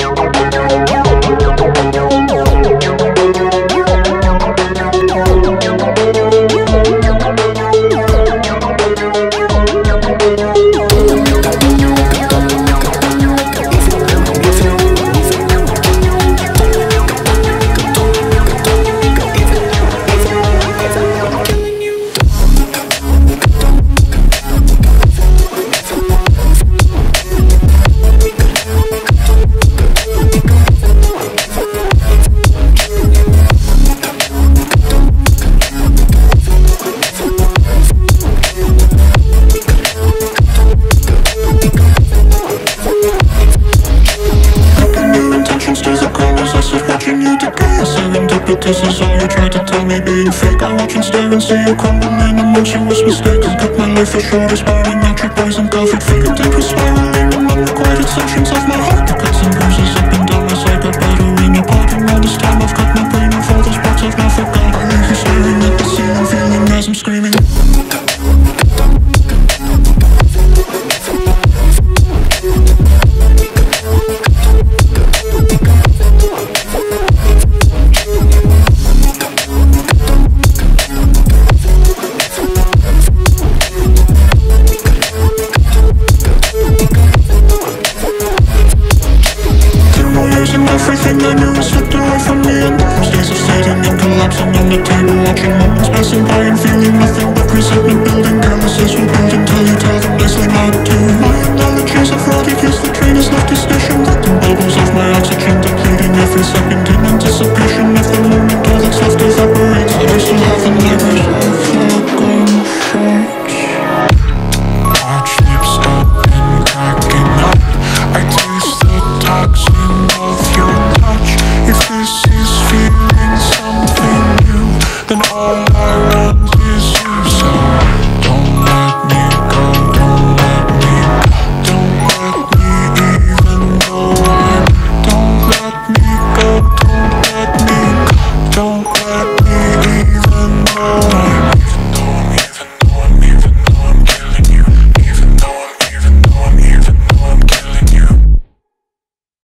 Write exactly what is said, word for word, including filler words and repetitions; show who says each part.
Speaker 1: This is all you tried to tell me, being fake. I watch and stare and see you crumbling amongst your worst mistakes. Cut my life for short, aspiring out your poison gulfed fingertip was spiraling in unrequited sections of my heart. The cuts and bruises up and down my side got battering apart. And all this time I've cut my brain off all those parts I've now forgot. I leave you staring at the ceiling, feeling as I'm screaming. Everything I knew was slipped away from me, and those days of sitting and collapsing on the table, watching moments passing by and feeling nothing but resentment building. Carelessness will build until you tell them nicely not to. My analogies have rotted, yes, the train has left the station. The bubbles of my oxygen